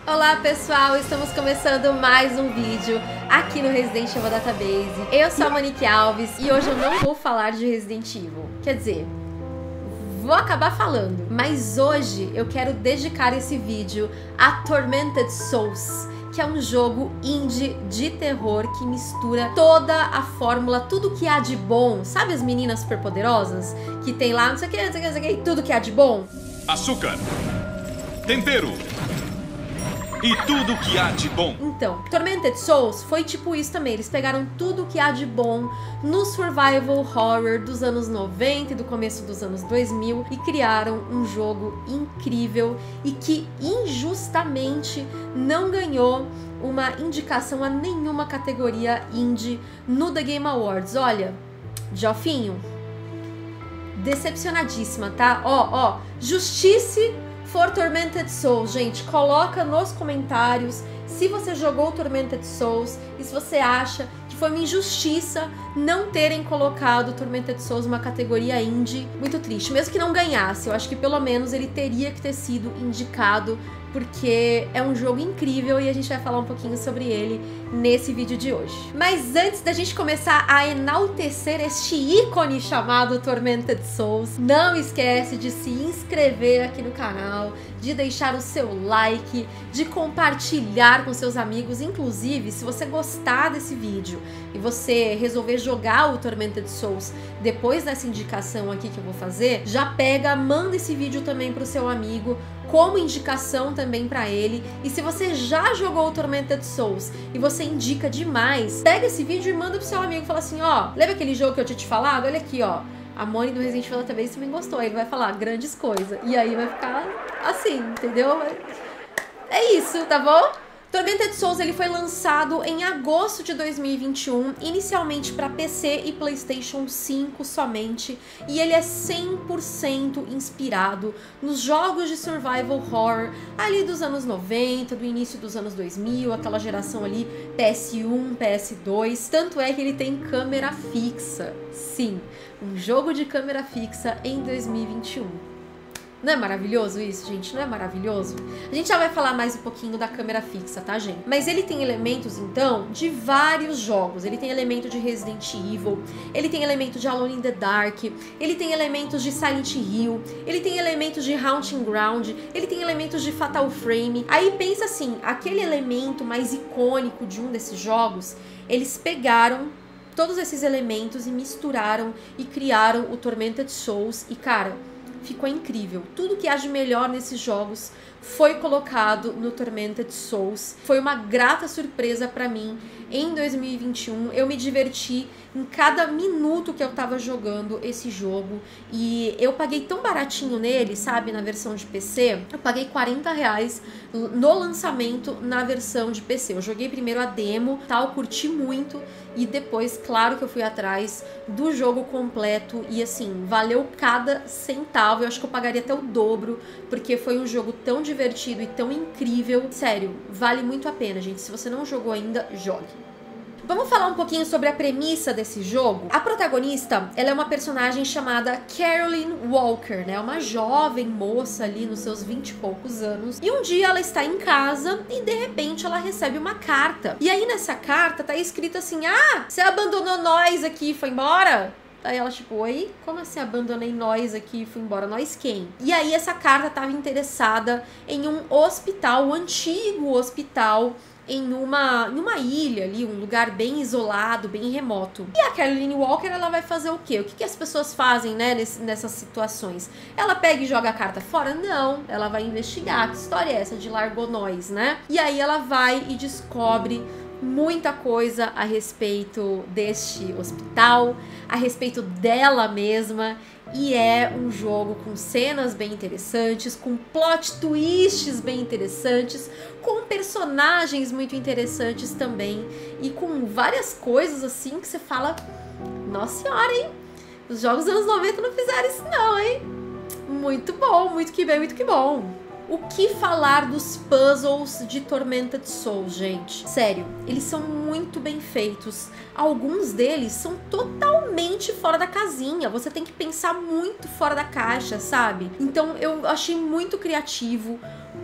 Olá pessoal, estamos começando mais um vídeo aqui no Resident Evil Database. Eu sou a Monique Alves e hoje eu não vou falar de Resident Evil. Quer dizer, vou acabar falando, mas hoje eu quero dedicar esse vídeo a Tormented Souls, que é um jogo indie de terror que mistura toda a fórmula, tudo que há de bom. Sabe as meninas superpoderosas que tem lá não sei o que, não sei o que, não sei o que, tudo que há de bom? Açúcar, tempero e tudo que há de bom. Então, Tormented Souls foi tipo isso também. Eles pegaram tudo que há de bom no survival horror dos anos 90 e do começo dos anos 2000 e criaram um jogo incrível e que injustamente não ganhou uma indicação a nenhuma categoria indie no The Game Awards. Olha, Jofinho, decepcionadíssima, tá? Ó, justice for Tormented Souls, gente, coloca nos comentários se você jogou Tormented Souls e se você acha que foi uma injustiça não terem colocado Tormented Souls numa categoria indie. Muito triste, mesmo que não ganhasse, eu acho que pelo menos ele teria que ter sido indicado, porque é um jogo incrível e a gente vai falar um pouquinho sobre ele nesse vídeo de hoje. Mas antes da gente começar a enaltecer este ícone chamado Tormented Souls, não esquece de se inscrever aqui no canal, de deixar o seu like, de compartilhar com seus amigos. Inclusive, se você gostar desse vídeo e você resolver jogar o Tormented Souls depois dessa indicação aqui que eu vou fazer, já pega, manda esse vídeo também pro seu amigo, como indicação também pra ele. E se você já jogou o Tormented Souls e você indica demais, pega esse vídeo e manda pro seu amigo e fala assim, ó, lembra aquele jogo que eu tinha te falado? Olha aqui, ó, a Moni do Resident Evil Database também gostou. Aí ele vai falar grandes coisas. E aí vai ficar assim, entendeu? É isso, tá bom? Tormented Souls ele foi lançado em agosto de 2021, inicialmente para PC e PlayStation 5 somente, e ele é 100% inspirado nos jogos de survival horror ali dos anos 90, do início dos anos 2000, aquela geração ali PS1, PS2, tanto é que ele tem câmera fixa. Sim, um jogo de câmera fixa em 2021. Não é maravilhoso isso, gente? Não é maravilhoso? A gente já vai falar mais um pouquinho da câmera fixa, tá, gente? Mas ele tem elementos, então, de vários jogos. Ele tem elemento de Resident Evil, ele tem elemento de Alone in the Dark, ele tem elementos de Silent Hill, ele tem elementos de Haunting Ground, ele tem elementos de Fatal Frame. Aí pensa assim, aquele elemento mais icônico de um desses jogos, eles pegaram todos esses elementos e misturaram e criaram o Tormented Souls e, cara, ficou incrível. Tudo que há de melhor nesses jogos foi colocado no Tormented Souls. Foi uma grata surpresa pra mim em 2021. Eu me diverti em cada minuto que eu tava jogando esse jogo. E eu paguei tão baratinho nele, sabe, na versão de PC. Eu paguei R$40 no lançamento na versão de PC. Eu joguei primeiro a demo, tal, curti muito. E depois, claro que eu fui atrás do jogo completo. E assim, valeu cada centavo. Eu acho que eu pagaria até o dobro, porque foi um jogo tão divertido e tão incrível. Sério, vale muito a pena, gente. Se você não jogou ainda, jogue. Vamos falar um pouquinho sobre a premissa desse jogo. A protagonista, ela é uma personagem chamada Caroline Walker, né? Uma jovem moça ali nos seus 20 e poucos anos. E um dia ela está em casa e de repente ela recebe uma carta. E aí nessa carta tá escrito assim, ah, você abandonou nós aqui e foi embora? Aí ela tipo, oi? Como assim abandonei nós aqui e fui embora? Nós quem? E aí essa carta estava interessada em um hospital, um antigo hospital, em uma ilha ali, um lugar bem isolado, bem remoto. E a Caroline Walker, ela vai fazer o quê? O que as pessoas fazem, né, nessas situações? Ela pega e joga a carta fora? Não, ela vai investigar. Que história é essa de largou nós, né? E aí ela vai e descobre muita coisa a respeito deste hospital, a respeito dela mesma, e é um jogo com cenas bem interessantes, com plot twists bem interessantes, com personagens muito interessantes também, e com várias coisas assim que você fala, nossa senhora, hein? Os jogos dos anos 90 não fizeram isso não, hein? Muito bom, muito que bem, muito que bom. O que falar dos puzzles de Tormented Souls, gente? Sério, eles são muito bem feitos. Alguns deles são totalmente fora da casinha. Você tem que pensar muito fora da caixa, sabe? Então eu achei muito criativo.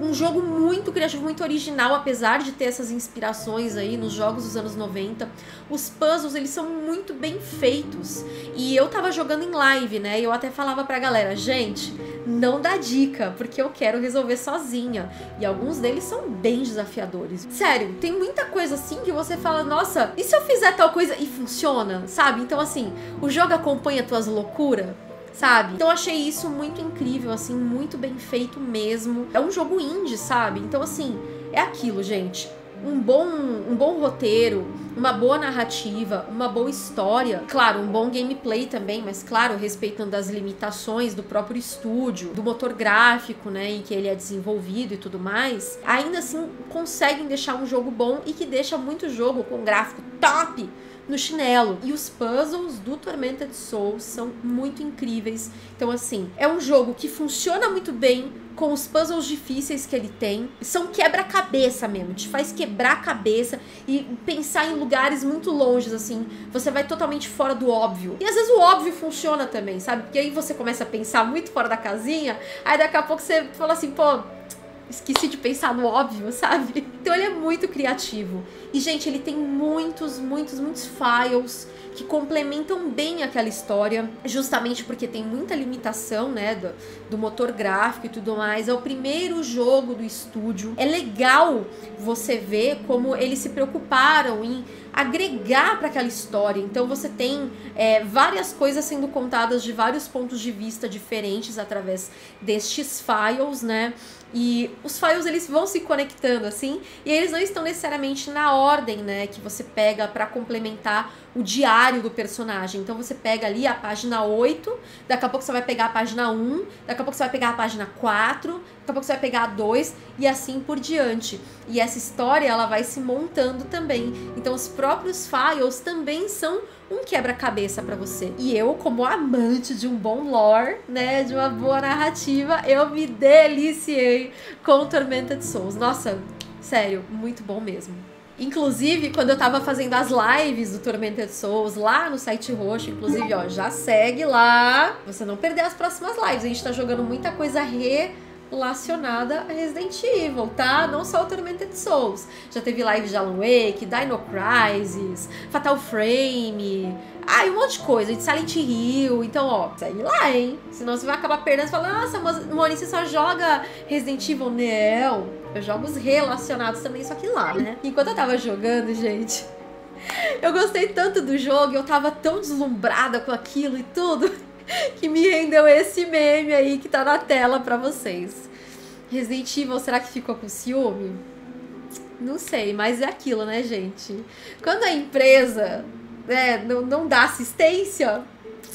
um jogo muito criativo, muito original, apesar de ter essas inspirações aí nos jogos dos anos 90. Os puzzles, eles são muito bem feitos. E eu tava jogando em live, né? E eu até falava pra galera, gente, não dá dica, porque eu quero resolver sozinha. E alguns deles são bem desafiadores. Sério, tem muita coisa assim que você fala, nossa, e se eu fizer tal coisa e funciona, sabe? Então assim, o jogo acompanha tuas loucuras, sabe? Então eu achei isso muito incrível, assim, muito bem feito mesmo. É um jogo indie, sabe? Então assim, é aquilo, gente. Um bom roteiro, uma boa narrativa, uma boa história, claro, um bom gameplay também, mas claro, respeitando as limitações do próprio estúdio, do motor gráfico, né, em que ele é desenvolvido e tudo mais, ainda assim conseguem deixar um jogo bom e que deixa muito jogo com gráfico top no chinelo. E os puzzles do Tormented Souls são muito incríveis. Então assim, é um jogo que funciona muito bem com os puzzles difíceis que ele tem. São quebra-cabeça mesmo, te faz quebrar a cabeça e pensar em lugares muito longes, assim. Você vai totalmente fora do óbvio. E às vezes o óbvio funciona também, sabe? Porque aí você começa a pensar muito fora da casinha, aí daqui a pouco você fala assim, pô, esqueci de pensar no óbvio, sabe? Então ele é muito criativo. E, gente, ele tem muitos files que complementam bem aquela história, justamente porque tem muita limitação, né, do motor gráfico e tudo mais. É o primeiro jogo do estúdio. É legal você ver como eles se preocuparam em agregar para aquela história. Então você tem várias coisas sendo contadas de vários pontos de vista diferentes através destes files, né? E os files, eles vão se conectando, assim, e eles não estão necessariamente na ordem, né, que você pega para complementar o diário do personagem. Então você pega ali a página 8, daqui a pouco você vai pegar a página 1, daqui a pouco você vai pegar a página 4, daqui a pouco você vai pegar a 2 e assim por diante. E essa história, ela vai se montando também. Então os próprios files também são um quebra-cabeça pra você. E eu, como amante de um bom lore, né, de uma boa narrativa, eu me deliciei com Tormented Souls. Nossa, sério, muito bom mesmo. Inclusive, quando eu tava fazendo as lives do Tormented Souls lá no site roxo, inclusive, ó, já segue lá, pra você não perder as próximas lives. A gente tá jogando muita coisa relacionada a Resident Evil, tá? Não só o Tormented Souls. Já teve live de Alan Wake, Dino Crisis, Fatal Frame, um monte de coisa, de Silent Hill. Então, ó, segue lá, hein? Senão você vai acabar perdendo e falar, nossa, Moni, você só joga Resident Evil? Não, eu jogo os relacionados também, só que lá, né? Enquanto eu tava jogando, gente, eu gostei tanto do jogo, eu tava tão deslumbrada com aquilo e tudo, que me rendeu esse meme aí que tá na tela pra vocês. Resident Evil, será que ficou com ciúme? Não sei, mas é aquilo, né, gente? Quando a empresa não dá assistência,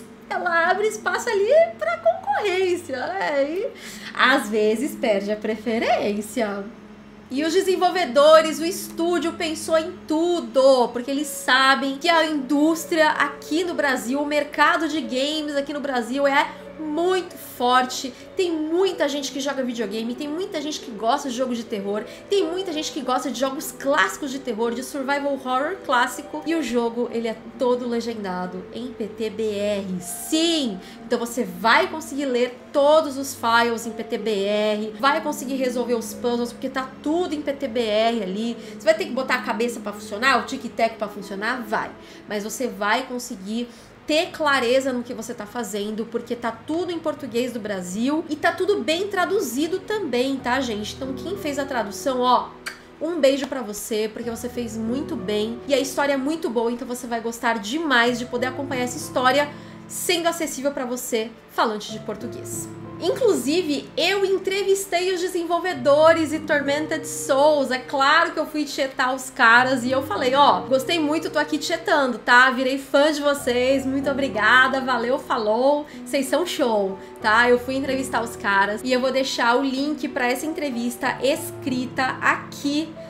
ela abre espaço ali pra concorrência, né? E às vezes perde a preferência. E os desenvolvedores, o estúdio pensou em tudo, porque eles sabem que a indústria aqui no Brasil, o mercado de games aqui no Brasil é muito forte. Tem muita gente que joga videogame, tem muita gente que gosta de jogos de terror, tem muita gente que gosta de jogos clássicos de terror, de survival horror clássico, e o jogo, ele é todo legendado em PTBR. Sim! Então você vai conseguir ler todos os files em PTBR, vai conseguir resolver os puzzles, porque tá tudo em PTBR ali. Você vai ter que botar a cabeça pra funcionar, o tic-tac pra funcionar? Vai. Mas você vai conseguir ter clareza no que você tá fazendo, porque tá tudo em português do Brasil e tá tudo bem traduzido também, tá, gente? Então quem fez a tradução, ó, um beijo pra você, porque você fez muito bem e a história é muito boa, então você vai gostar demais de poder acompanhar essa história sendo acessível pra você, falante de português. Inclusive, eu entrevistei os desenvolvedores de Tormented Souls. É claro que eu fui chetar os caras e eu falei, ó, gostei muito, tô aqui chetando, tá? Virei fã de vocês, muito obrigada, valeu, falou, vocês são show, tá? Eu fui entrevistar os caras e eu vou deixar o link pra essa entrevista escrita aqui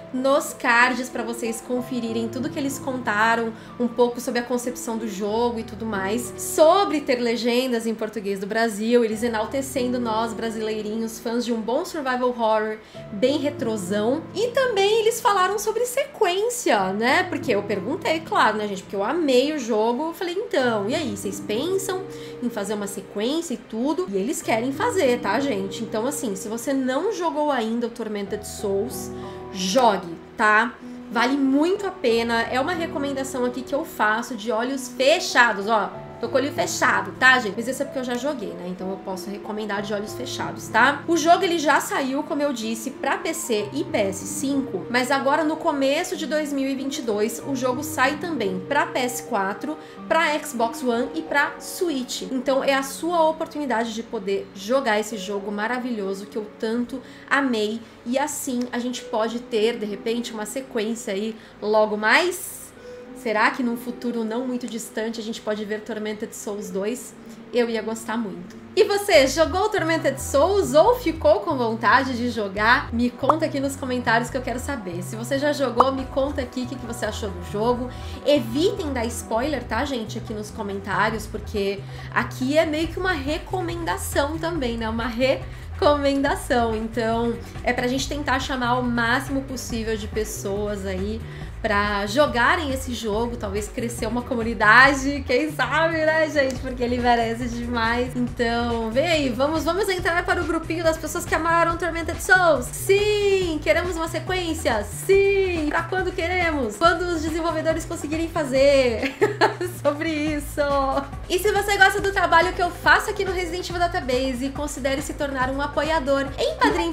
nos cards para vocês conferirem tudo que eles contaram, um pouco sobre a concepção do jogo e tudo mais, sobre ter legendas em português do Brasil, eles enaltecendo nós brasileirinhos, fãs de um bom survival horror bem retrosão. E também eles falaram sobre sequência, né? Porque eu perguntei, claro, né, gente? Porque eu amei o jogo, eu falei, então, e aí, vocês pensam em fazer uma sequência e tudo? E eles querem fazer, tá, gente? Então, assim, se você não jogou ainda o Tormented Souls, jogue, tá? Vale muito a pena, é uma recomendação aqui que eu faço de olhos fechados, ó. Tô com o olho fechado, tá, gente? Mas isso é porque eu já joguei, né? Então eu posso recomendar de olhos fechados, tá? O jogo, ele já saiu, como eu disse, pra PC e PS5, mas agora no começo de 2022, o jogo sai também pra PS4, pra Xbox One e pra Switch. Então é a sua oportunidade de poder jogar esse jogo maravilhoso que eu tanto amei. E assim a gente pode ter, de repente, uma sequência aí logo mais. Será que num futuro não muito distante a gente pode ver Tormented Souls 2? Eu ia gostar muito. E você, jogou Tormented Souls ou ficou com vontade de jogar? Me conta aqui nos comentários que eu quero saber. Se você já jogou, me conta aqui o que você achou do jogo. Evitem dar spoiler, tá, gente, aqui nos comentários, porque aqui é meio que uma recomendação também, né? Uma recomendação. Então, é pra gente tentar chamar o máximo possível de pessoas aí pra jogarem esse jogo, talvez crescer uma comunidade, quem sabe, né, gente? Porque ele merece demais. Então, vem aí, vamos entrar para o grupinho das pessoas que amaram Tormented Souls. Sim! Queremos uma sequência? Sim! Pra quando queremos? Quando os desenvolvedores conseguirem fazer sobre isso. E se você gosta do trabalho que eu faço aqui no Resident Evil Database, considere se tornar um apoiador em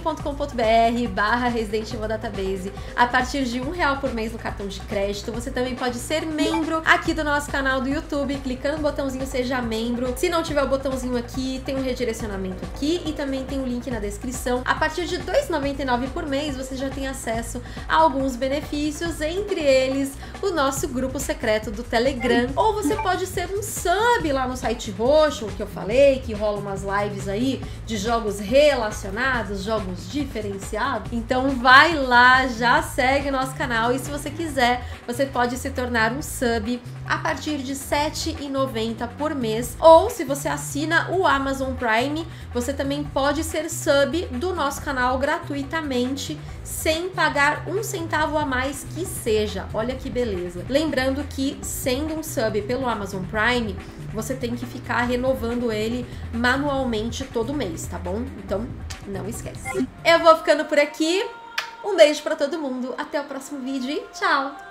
padrim.com.br/Resident Evil Database. A partir de R$1 por mês no cartão de crédito, você também pode ser membro aqui do nosso canal do YouTube, clicando no botãozinho Seja Membro. Se não tiver o botãozinho aqui, tem um redirecionamento aqui e também tem o link na descrição. A partir de R$2,99 por mês, você já tem acesso a alguns benefícios, entre eles o nosso grupo secreto do Telegram. Ou você pode ser um sub lá no site roxo, que eu falei, que rola umas lives aí de jogos relacionados, jogos diferenciados. Então vai lá, já segue o nosso canal e se você quiser, você pode se tornar um sub a partir de R$7,90 por mês. Ou se você assina o Amazon Prime, você também pode ser sub do nosso canal gratuitamente, sem pagar um centavo a mais que seja. Olha que beleza. Lembrando que, sendo um sub pelo Amazon Prime, você tem que ficar renovando ele manualmente todo mês, tá bom? Então, não esquece. Eu vou ficando por aqui. Um beijo pra todo mundo, até o próximo vídeo e tchau!